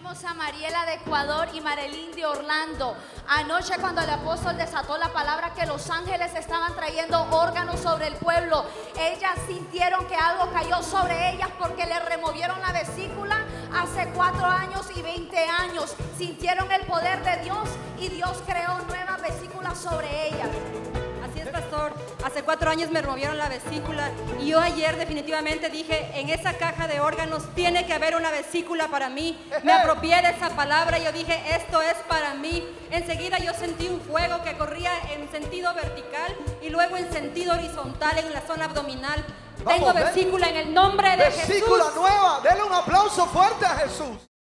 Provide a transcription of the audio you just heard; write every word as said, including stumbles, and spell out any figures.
Tenemos a Mariela de Ecuador y Marilyn de Orlando. Anoche cuando el apóstol desató la palabra que los ángeles estaban trayendo órganos sobre el pueblo, ellas sintieron que algo cayó sobre ellas porque le removieron la vesícula hace cuatro años y veinte años. Sintieron el poder de Dios y Dios creó nuevas vesículas sobre ellas. Así es, pastor. Hace cuatro años me removieron la vesícula y yo ayer definitivamente dije, en esa caja de órganos tiene que haber una vesícula para mí. Me apropié de esa palabra y yo dije, esto es para mí. Enseguida yo sentí un fuego que corría en sentido vertical y luego en sentido horizontal en la zona abdominal. Vamos, Tengo ven. vesícula en el nombre de Jesús. Vesícula nueva. Denle un aplauso fuerte a Jesús.